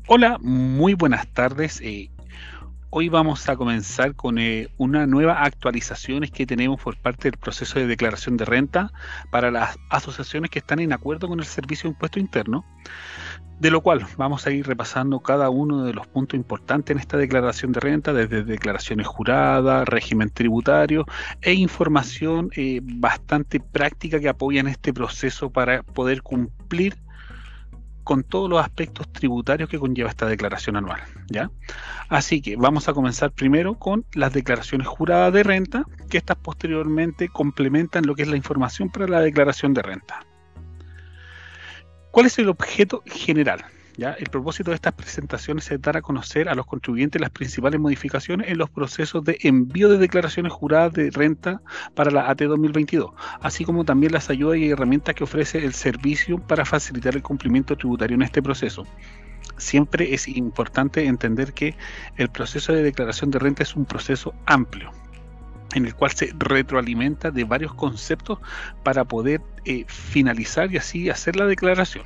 Hola, muy buenas tardes. Hoy vamos a comenzar con una nueva actualizaciones que tenemos por parte del proceso de declaración de renta para las asociaciones que están en acuerdo con el Servicio de Impuesto Interno, de lo cual vamos a ir repasando cada uno de los puntos importantes en esta declaración de renta, desde declaraciones juradas, régimen tributario e información bastante práctica que apoyan este proceso para poder cumplir con todos los aspectos tributarios que conlleva esta declaración anual, ¿ya? Así que vamos a comenzar primero con las declaraciones juradas de renta, que estas posteriormente complementan lo que es la información para la declaración de renta. ¿Cuál es el objeto general? ¿Ya? El propósito de estas presentaciones es dar a conocer a los contribuyentes las principales modificaciones en los procesos de envío de declaraciones juradas de renta para la AT 2022, así como también las ayudas y herramientas que ofrece el servicio para facilitar el cumplimiento tributario en este proceso. Siempre es importante entender que el proceso de declaración de renta es un proceso amplio, en el cual se retroalimenta de varios conceptos para poder finalizar y así hacer la declaración.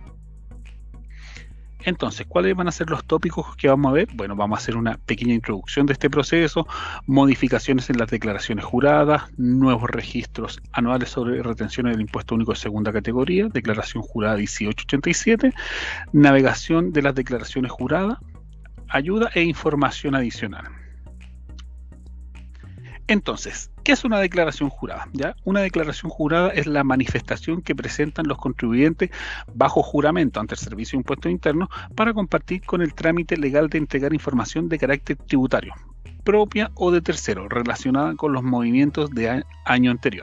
Entonces, ¿cuáles van a ser los tópicos que vamos a ver? Bueno, vamos a hacer una pequeña introducción de este proceso, modificaciones en las declaraciones juradas, nuevos registros anuales sobre retenciones del impuesto único de segunda categoría, declaración jurada 1887, navegación de las declaraciones juradas, ayuda e información adicional. Entonces, ¿qué es una declaración jurada? ¿Ya? Una declaración jurada es la manifestación que presentan los contribuyentes bajo juramento ante el Servicio de Impuestos Internos para compartir con el trámite legal de entregar información de carácter tributario, propia o de tercero, relacionada con los movimientos de año anterior.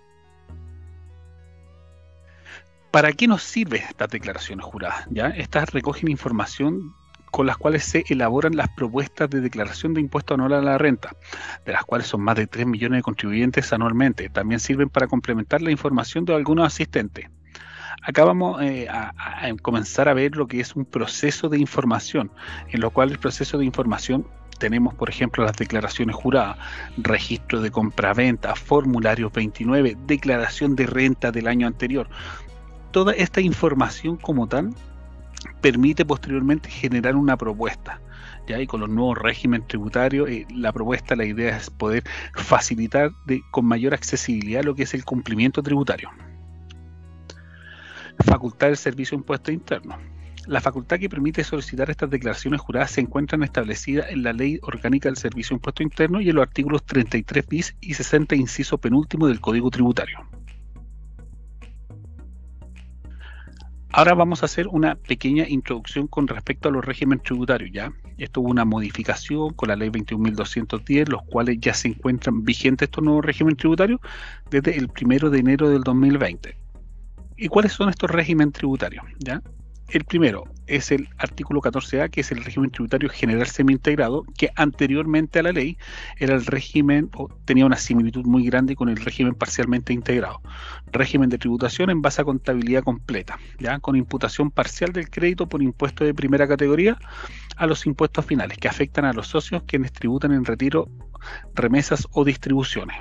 ¿Para qué nos sirven estas declaraciones juradas? ¿Ya? Estas recogen información con las cuales se elaboran las propuestas de declaración de impuesto anual a la renta, de las cuales son más de 3 millones de contribuyentes anualmente. También sirven para complementar la información de algunos asistentes. Acá vamos a comenzar a ver lo que es un proceso de información, en lo cual el proceso de información tenemos, por ejemplo, las declaraciones juradas, registro de compraventa, formulario 29, declaración de renta del año anterior. Toda esta información como tal permite posteriormente generar una propuesta, ¿ya? Y con los nuevos regímenes tributarios, la propuesta, la idea es poder facilitar con mayor accesibilidad lo que es el cumplimiento tributario. Facultad del Servicio de Impuestos Internos. La facultad que permite solicitar estas declaraciones juradas se encuentran establecidas en la Ley Orgánica del Servicio de Impuestos Internos y en los artículos 33 bis y 60 inciso penúltimo del Código Tributario. Ahora vamos a hacer una pequeña introducción con respecto a los regímenes tributarios, ¿ya? Esto hubo una modificación con la ley 21.210, los cuales ya se encuentran vigentes estos nuevos regímenes tributarios desde el 1 de enero del 2020. ¿Y cuáles son estos regímenes tributarios? ¿Ya? El primero es el artículo 14A, que es el régimen tributario general semi-integrado, que anteriormente a la ley era el régimen, o tenía una similitud muy grande con el régimen parcialmente integrado. Régimen de tributación en base a contabilidad completa, ¿ya? Con imputación parcial del crédito por impuesto de primera categoría a los impuestos finales, que afectan a los socios quienes tributan en retiro, remesas o distribuciones.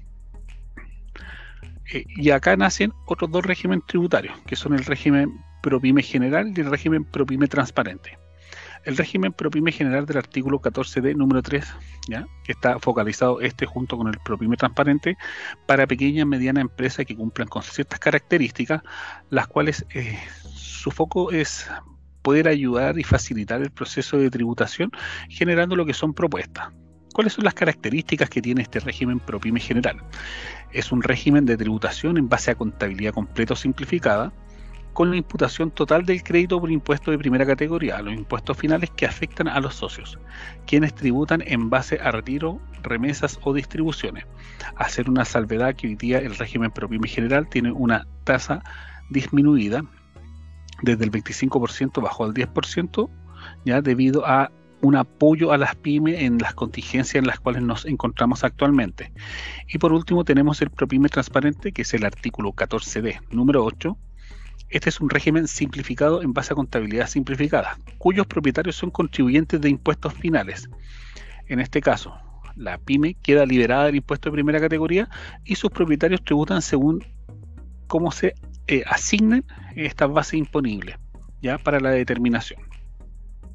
Y acá nacen otros dos regímenes tributarios, que son el régimen ProPyme general y el régimen ProPyme transparente. El régimen ProPyme general del artículo 14D número 3, ¿ya? Que está focalizado junto con el ProPyme transparente para pequeñas y medianas empresas que cumplan con ciertas características, las cuales su foco es poder ayudar y facilitar el proceso de tributación generando lo que son propuestas. ¿Cuáles son las características que tiene este régimen ProPyme general? Es un régimen de tributación en base a contabilidad completa o simplificada, con la imputación total del crédito por impuesto de primera categoría a los impuestos finales que afectan a los socios, quienes tributan en base a retiro, remesas o distribuciones. Hacer una salvedad que hoy día el régimen ProPyme general tiene una tasa disminuida desde el 25% bajó al 10%, ya debido a un apoyo a las pymes en las contingencias en las cuales nos encontramos actualmente. Y por último tenemos el ProPyme transparente, que es el artículo 14D número 8. Este es un régimen simplificado en base a contabilidad simplificada, cuyos propietarios son contribuyentes de impuestos finales. En este caso, la pyme queda liberada del impuesto de primera categoría y sus propietarios tributan según cómo se asignen estas bases imponibles, ya para la determinación.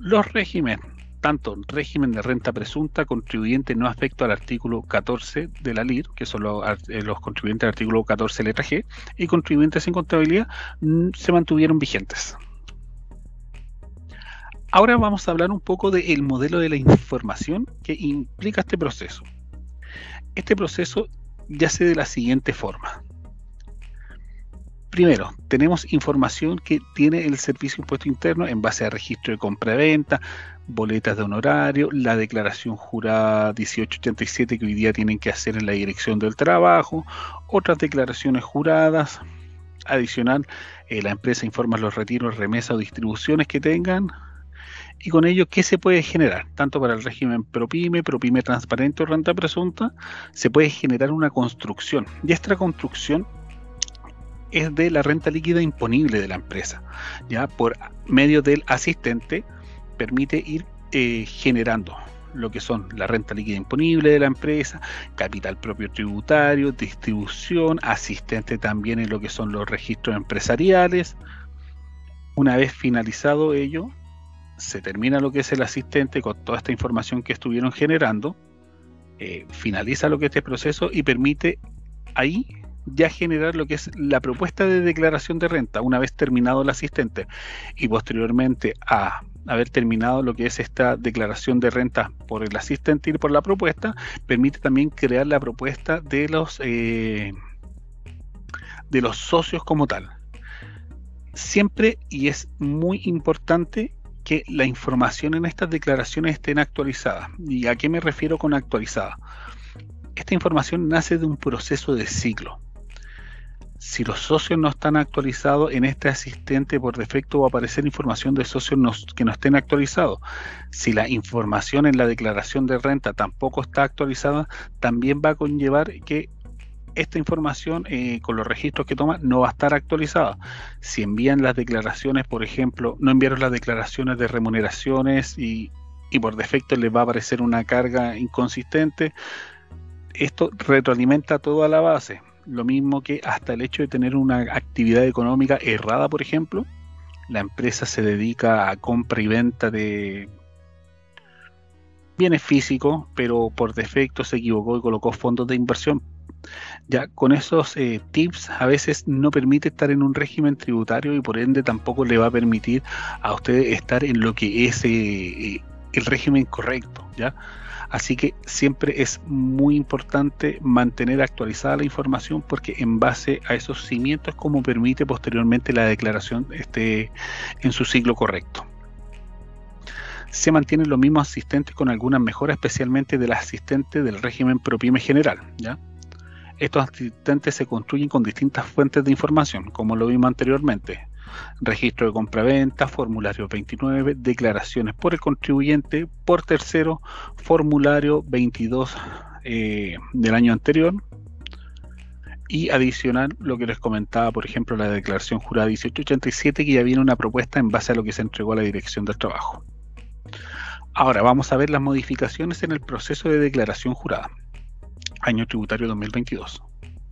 Los regímenes, tanto régimen de renta presunta, contribuyente no afecto al artículo 14 de la LIR, que son los contribuyentes del artículo 14 letra G, y contribuyentes en contabilidad, se mantuvieron vigentes. Ahora vamos a hablar un poco del modelo de la información que implica este proceso. Este proceso yace de la siguiente forma. Primero, tenemos información que tiene el Servicio de Impuesto Interno en base a registro de compra-venta, boletas de honorario, la declaración jurada 1887 que hoy día tienen que hacer en la Dirección del Trabajo, otras declaraciones juradas. Adicional, la empresa informa los retiros, remesas o distribuciones que tengan. Y con ello, ¿qué se puede generar? Tanto para el régimen ProPyme transparente o renta presunta, se puede generar una construcción. Y esta construcción es de la renta líquida imponible de la empresa. Ya por medio del asistente, permite ir generando lo que son la renta líquida imponible de la empresa, capital propio tributario, distribución, asistente también en lo que son los registros empresariales. Una vez finalizado ello, se termina lo que es el asistente con toda esta información que estuvieron generando, finaliza lo que es este proceso y permite ahí ya generar lo que es la propuesta de declaración de renta una vez terminado el asistente y posteriormente a haber terminado lo que es esta declaración de renta por el asistente y por la propuesta, permite también crear la propuesta de los socios como tal. Siempre, y es muy importante, que la información en estas declaraciones estén actualizadas. ¿Y a qué me refiero con actualizada? Esta información nace de un proceso de ciclo. Si los socios no están actualizados, en este asistente por defecto va a aparecer información de socios que no estén actualizados. Si la información en la declaración de renta tampoco está actualizada, también va a conllevar que esta información con los registros que toma no va a estar actualizada. Si envían las declaraciones, por ejemplo, no enviaron las declaraciones de remuneraciones y por defecto les va a aparecer una carga inconsistente, esto retroalimenta toda la base. Lo mismo que hasta el hecho de tener una actividad económica errada, por ejemplo, la empresa se dedica a compra y venta de bienes físicos, pero por defecto se equivocó y colocó fondos de inversión. Ya con esos tips a veces no permite estar en un régimen tributario y por ende tampoco le va a permitir a usted estar en lo que es el régimen correcto, ¿ya? Así que siempre es muy importante mantener actualizada la información porque en base a esos cimientos como permite posteriormente la declaración esté en su ciclo correcto. Se mantienen los mismos asistentes con algunas mejoras, especialmente del asistente del régimen ProPyme general, ¿ya? Estos asistentes se construyen con distintas fuentes de información, como lo vimos anteriormente. Registro de compra-venta, formulario 29, declaraciones por el contribuyente, por tercero, formulario 22 del año anterior. Y adicional, lo que les comentaba, por ejemplo, la declaración jurada 1887, que ya viene una propuesta en base a lo que se entregó a la Dirección del Trabajo. Ahora vamos a ver las modificaciones en el proceso de declaración jurada. Año tributario 2022.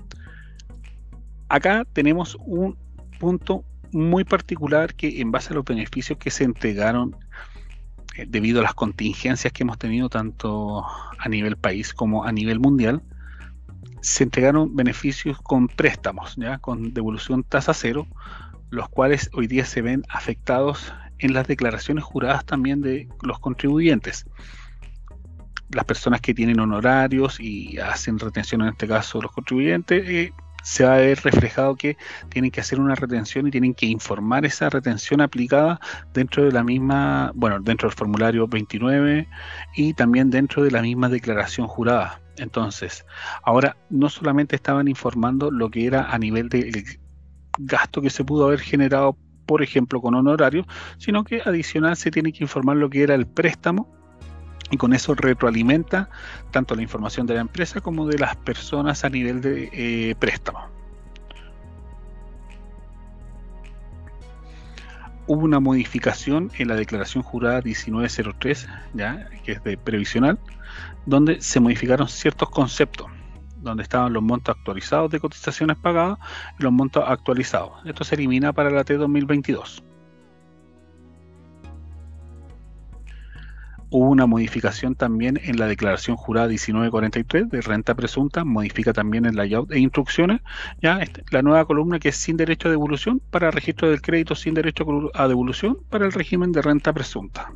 Acá tenemos un punto muy particular que en base a los beneficios que se entregaron debido a las contingencias que hemos tenido tanto a nivel país como a nivel mundial, se entregaron beneficios con préstamos, ¿ya? Con devolución tasa cero, los cuales hoy día se ven afectados en las declaraciones juradas también de los contribuyentes. Las personas que tienen honorarios y hacen retención, en este caso los contribuyentes, se va a ver reflejado que tienen que hacer una retención y tienen que informar esa retención aplicada dentro de la misma, bueno, dentro del formulario 29 y también dentro de la misma declaración jurada. Entonces, ahora no solamente estaban informando lo que era a nivel del gasto que se pudo haber generado, por ejemplo, con honorarios, sino que adicional se tiene que informar lo que era el préstamo. Y con eso retroalimenta tanto la información de la empresa como de las personas a nivel de préstamo. Hubo una modificación en la declaración jurada 1903, ¿ya? Que es de previsional, donde se modificaron ciertos conceptos, donde estaban los montos actualizados de cotizaciones pagadas y los montos actualizados. Esto se elimina para la T 2022. Hubo una modificación también en la declaración jurada 1943 de renta presunta, modifica también el layout e instrucciones, ya la nueva columna que es sin derecho a devolución para registro del crédito sin derecho a devolución para el régimen de renta presunta.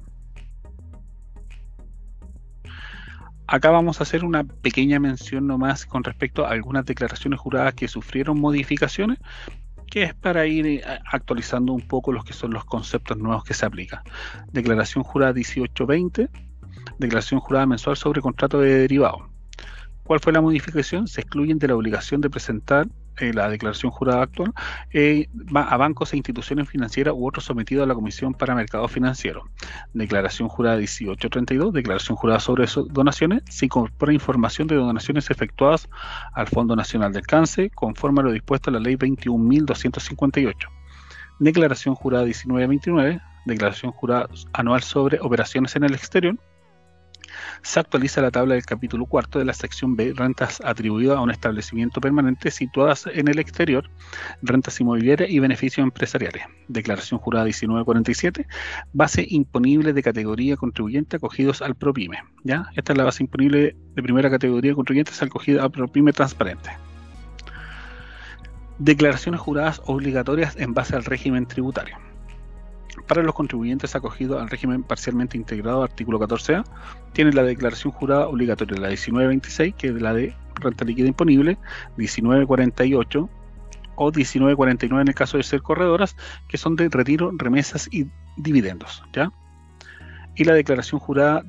Acá vamos a hacer una pequeña mención nomás con respecto a algunas declaraciones juradas que sufrieron modificaciones, que es para ir actualizando un poco los que son los conceptos nuevos que se aplican. Declaración jurada 1820, declaración jurada mensual sobre contrato de derivado. ¿Cuál fue la modificación? Se excluyen de la obligación de presentar la declaración jurada actual a bancos e instituciones financieras u otros sometidos a la Comisión para Mercado Financiero. Declaración jurada 1832, declaración jurada sobre donaciones, se incorpora información de donaciones efectuadas al Fondo Nacional del Cáncer, conforme a lo dispuesto en la Ley 21.258. Declaración jurada 1929, declaración jurada anual sobre operaciones en el exterior. Se actualiza la tabla del capítulo cuarto de la sección B, rentas atribuidas a un establecimiento permanente situadas en el exterior, rentas inmobiliarias y beneficios empresariales. Declaración jurada 1947, base imponible de categoría contribuyente acogidos al PROPYME. ¿Ya? Esta es la base imponible de primera categoría de contribuyentes acogida al PROPYME transparente. Declaraciones juradas obligatorias en base al régimen tributario. Para los contribuyentes acogidos al régimen parcialmente integrado, artículo 14A, tiene la declaración jurada obligatoria, la 1926, que es la de renta líquida imponible, 1948 o 1949 en el caso de ser corredoras, que son de retiro, remesas y dividendos, ¿ya? Y la declaración jurada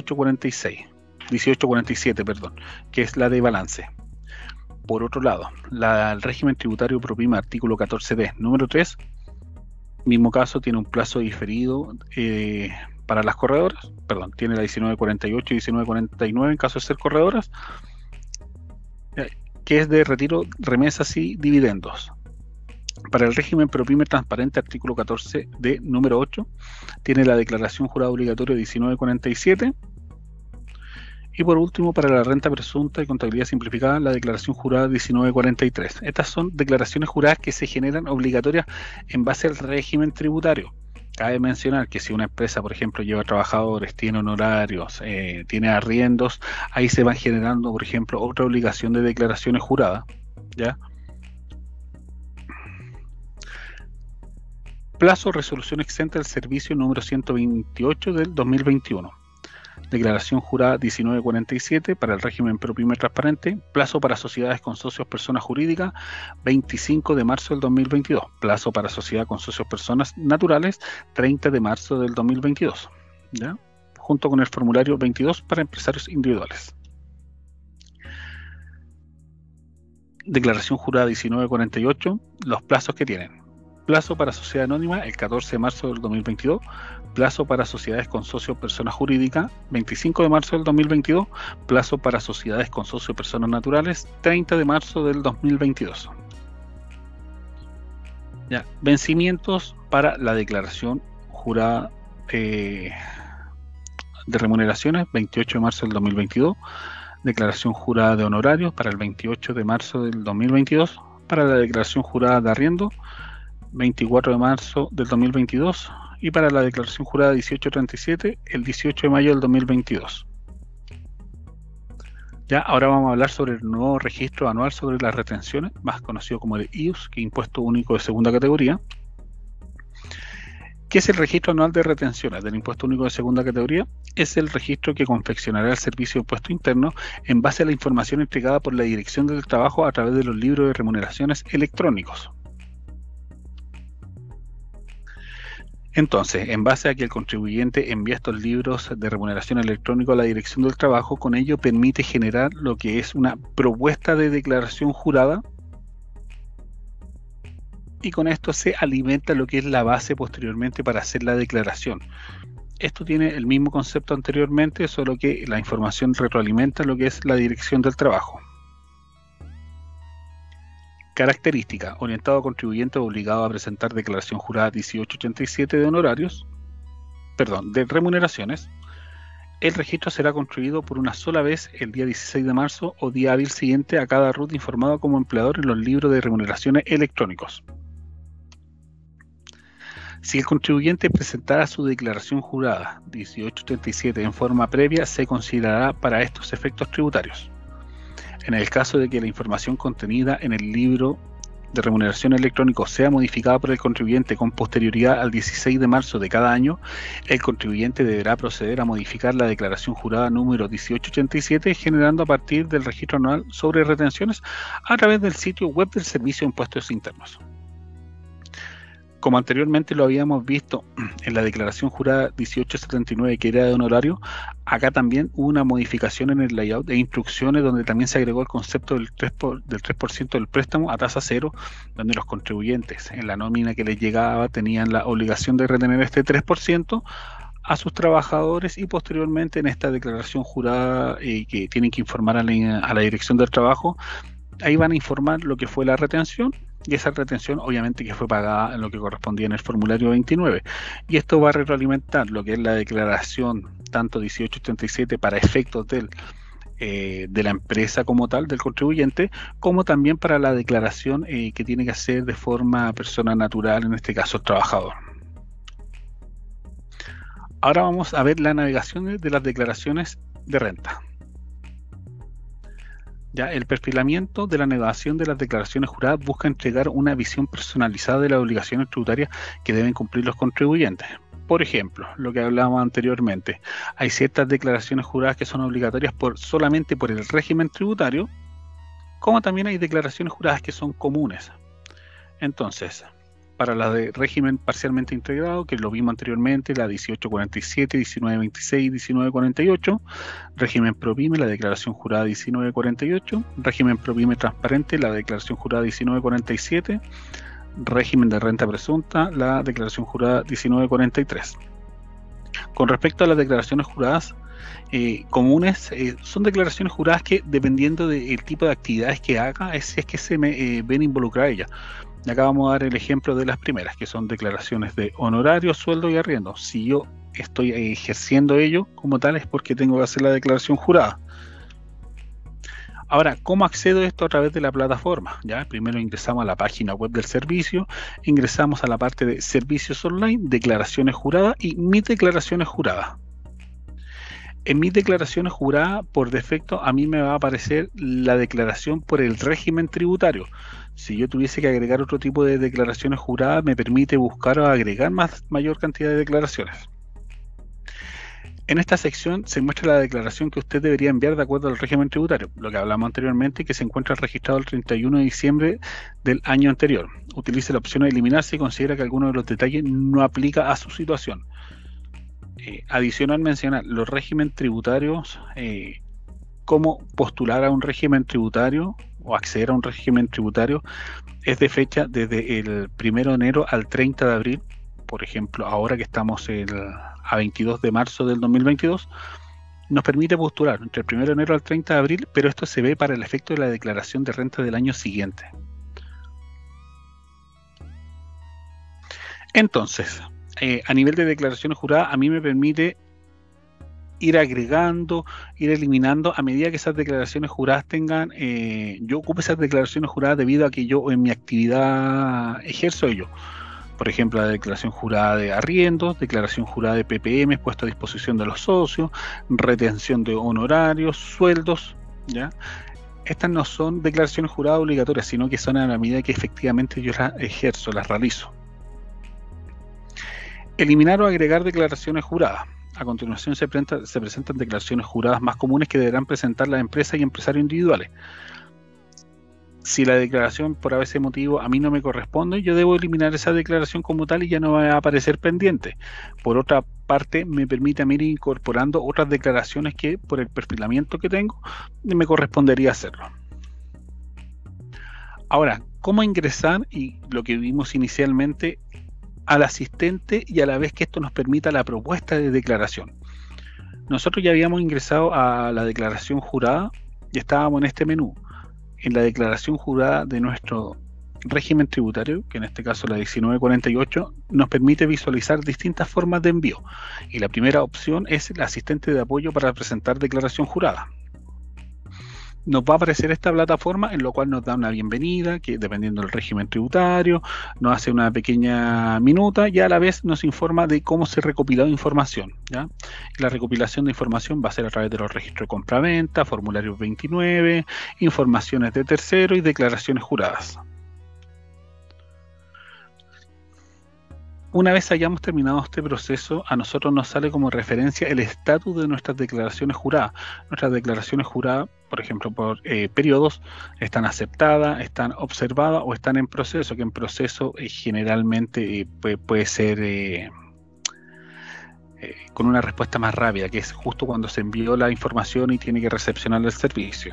1847, que es la de balance. Por otro lado, el régimen tributario PROPYME, artículo 14D, número 3, mismo caso, tiene un plazo diferido para las corredoras, tiene la 1948 y 1949 en caso de ser corredoras, que es de retiro, remesas y dividendos. Para el régimen PROPYME transparente, artículo 14D, número 8, tiene la declaración jurada obligatoria 1947. Y por último, para la renta presunta y contabilidad simplificada, la declaración jurada 1943. Estas son declaraciones juradas que se generan obligatorias en base al régimen tributario. Cabe mencionar que si una empresa, por ejemplo, lleva trabajadores, tiene honorarios, tiene arriendos, ahí se van generando, por ejemplo, otra obligación de declaraciones juradas, ¿ya? Plazo resolución exenta del servicio número 128 del 2021. Declaración jurada 1947 para el régimen PROPYME transparente. Plazo para sociedades con socios personas jurídicas 25 de marzo del 2022. Plazo para sociedad con socios personas naturales 30 de marzo del 2022. ¿Ya? Junto con el formulario 22 para empresarios individuales. Declaración jurada 1948. Los plazos que tienen. Plazo para sociedad anónima el 14 de marzo del 2022. Plazo para sociedades con socios personas jurídicas 25 de marzo del 2022. Plazo para sociedades con socios personas naturales 30 de marzo del 2022. Ya, vencimientos para la declaración jurada de remuneraciones 28 de marzo del 2022. Declaración jurada de honorarios para el 28 de marzo del 2022. Para la declaración jurada de arriendo 24 de marzo del 2022 y para la declaración jurada 1837 el 18 de mayo del 2022. Ya, ahora vamos a hablar sobre el nuevo registro anual sobre las retenciones, más conocido como el IUS, que es Impuesto Único de Segunda Categoría. ¿Qué es el registro anual de retenciones del Impuesto Único de Segunda Categoría? Es el registro que confeccionará el Servicio de Impuesto Interno en base a la información entregada por la Dirección del Trabajo a través de los libros de remuneraciones electrónicos. Entonces, en base a que el contribuyente envía estos libros de remuneración electrónico a la Dirección del Trabajo, con ello permite generar lo que es una propuesta de declaración jurada y con esto se alimenta lo que es la base posteriormente para hacer la declaración. Esto tiene el mismo concepto anteriormente, solo que la información retroalimenta lo que es la Dirección del Trabajo. Característica: orientado a contribuyentes obligados a presentar declaración jurada 1887 de honorarios, de remuneraciones. El registro será construido por una sola vez el día 16 de marzo o día hábil siguiente a cada RUT informado como empleador en los libros de remuneraciones electrónicos. Si el contribuyente presentara su declaración jurada 1837 en forma previa, se considerará para estos efectos tributarios. En el caso de que la información contenida en el libro de remuneración electrónico sea modificada por el contribuyente con posterioridad al 16 de marzo de cada año, el contribuyente deberá proceder a modificar la declaración jurada número 1887, generando a partir del registro anual sobre retenciones a través del sitio web del Servicio de Impuestos Internos. Como anteriormente lo habíamos visto en la declaración jurada 1879, que era de honorario, acá también hubo una modificación en el layout de instrucciones donde también se agregó el concepto del 3% del préstamo a tasa cero, donde los contribuyentes en la nómina que les llegaba tenían la obligación de retener este 3% a sus trabajadores, y posteriormente en esta declaración jurada que tienen que informar a la Dirección del Trabajo, ahí van a informar lo que fue la retención, y esa retención obviamente que fue pagada en lo que correspondía en el formulario 29, y esto va a retroalimentar lo que es la declaración tanto 1887 para efectos de la empresa como tal, del contribuyente, como también para la declaración que tiene que hacer de forma persona natural, en este caso el trabajador. Ahora vamos a ver la navegación de las declaraciones de renta. Ya, el perfilamiento de la navegación de las declaraciones juradas busca entregar una visión personalizada de las obligaciones tributarias que deben cumplir los contribuyentes. Por ejemplo, lo que hablábamos anteriormente, hay ciertas declaraciones juradas que son obligatorias solamente por el régimen tributario, como también hay declaraciones juradas que son comunes. Entonces, para la de régimen parcialmente integrado, que lo vimos anteriormente, la 1847, 1926, 1948, régimen ProPyme, la declaración jurada 1948, régimen ProPyme transparente, la declaración jurada 1947, régimen de renta presunta, la declaración jurada 1943. Con respecto a las declaraciones juradas comunes, son declaraciones juradas que, dependiendo del tipo de actividades que haga, si es que se ven involucradas ellas. Y acá vamos a dar el ejemplo de las primeras, que son declaraciones de honorario, sueldo y arriendo. Si yo estoy ejerciendo ello como tal, es porque tengo que hacer la declaración jurada. Ahora, ¿cómo accedo a esto a través de la plataforma? Ya, primero ingresamos a la página web del servicio, ingresamos a la parte de servicios online, declaraciones juradas y mis declaraciones juradas. En mis declaraciones juradas, por defecto, a mí me va a aparecer la declaración por el régimen tributario. Si yo tuviese que agregar otro tipo de declaraciones juradas, me permite buscar o agregar mayor cantidad de declaraciones. En esta sección se muestra la declaración que usted debería enviar de acuerdo al régimen tributario, lo que hablamos anteriormente, que se encuentra registrado el 31 de diciembre del año anterior. Utilice la opción de eliminar si considera que alguno de los detalles no aplica a su situación. Adicional mencionar los regímenes tributarios, cómo postular a un régimen tributario o acceder a un régimen tributario, es de fecha desde el 1 de enero al 30 de abril. Por ejemplo, ahora que estamos a 22 de marzo del 2022, nos permite postular entre el 1 de enero al 30 de abril, pero esto se ve para el efecto de la declaración de renta del año siguiente. Entonces, a nivel de declaraciones juradas, a mí me permite ir agregando, ir eliminando a medida que esas declaraciones juradas tengan, yo ocupo esas declaraciones juradas debido a que yo en mi actividad ejerzo ello. Por ejemplo, la declaración jurada de arriendos, declaración jurada de PPM puesto a disposición de los socios, retención de honorarios, sueldos, ¿ya? Estas no son declaraciones juradas obligatorias, sino que son a la medida que efectivamente yo las ejerzo, las realizo. Eliminar o agregar declaraciones juradas. A continuación se presentan declaraciones juradas más comunes que deberán presentar las empresas y empresarios individuales. Si la declaración por ese motivo a mí no me corresponde, yo debo eliminar esa declaración como tal y ya no va a aparecer pendiente. Por otra parte, me permite a mí ir incorporando otras declaraciones que por el perfilamiento que tengo me correspondería hacerlo. Ahora, ¿cómo ingresar? Y lo que vimos inicialmente, al asistente y a la vez que esto nos permita la propuesta de declaración. Nosotros ya habíamos ingresado a la declaración jurada y estábamos en este menú. En la declaración jurada de nuestro régimen tributario, que en este caso la 1948, nos permite visualizar distintas formas de envío. Y la primera opción es el asistente de apoyo para presentar declaración jurada. nos va a aparecer esta plataforma en lo cual nos da una bienvenida, que dependiendo del régimen tributario, nos hace una pequeña minuta y a la vez nos informa de cómo se recopiló información, ¿ya? La recopilación de información va a ser a través de los registros de compra-venta, formularios 29, informaciones de tercero y declaraciones juradas. Una vez hayamos terminado este proceso, a nosotros nos sale como referencia el estatus de nuestras declaraciones juradas. Nuestras declaraciones juradas, por ejemplo, por periodos, están aceptadas, están observadas o están en proceso, que en proceso generalmente puede ser con una respuesta más rápida, que es justo cuando se envió la información y tiene que recepcionar el servicio.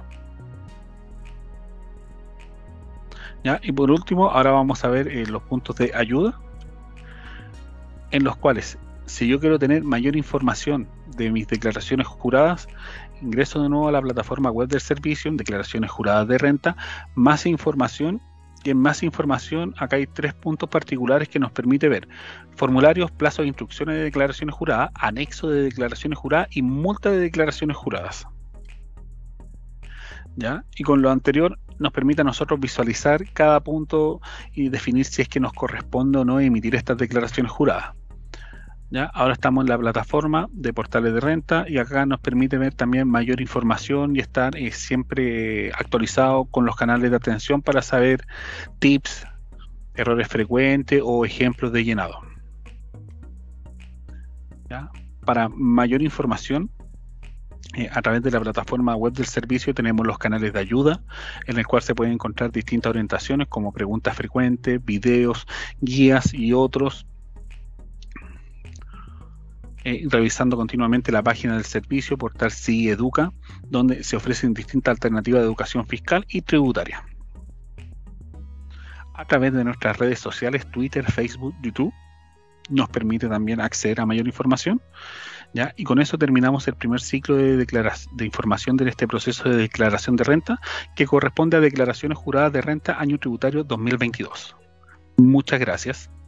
¿Ya? Y por último, ahora vamos a ver los puntos de ayuda, en los cuales, si yo quiero tener mayor información de mis declaraciones juradas, ingreso de nuevo a la plataforma web del servicio, en declaraciones juradas de renta, más información, y en más información acá hay 3 puntos particulares que nos permite ver: formularios, plazos de instrucciones de declaraciones juradas, anexo de declaraciones juradas y multa de declaraciones juradas. ¿Ya? Y con lo anterior nos permite a nosotros visualizar cada punto y definir si es que nos corresponde o no emitir estas declaraciones juradas. ¿Ya? Ahora estamos en la plataforma de portales de renta y acá nos permite ver también mayor información y estar siempre actualizado con los canales de atención para saber tips, errores frecuentes o ejemplos de llenado. ¿Ya? Para mayor información, a través de la plataforma web del servicio tenemos los canales de ayuda, en el cual se pueden encontrar distintas orientaciones como preguntas frecuentes, videos, guías y otros. Revisando continuamente la página del servicio, portal SIGI Educa, donde se ofrecen distintas alternativas de educación fiscal y tributaria. A través de nuestras redes sociales, Twitter, Facebook, YouTube, nos permite también acceder a mayor información. ¿Ya? Y con eso terminamos el primer ciclo de información de este proceso de declaración de renta, que corresponde a declaraciones juradas de renta año tributario 2022. Muchas gracias.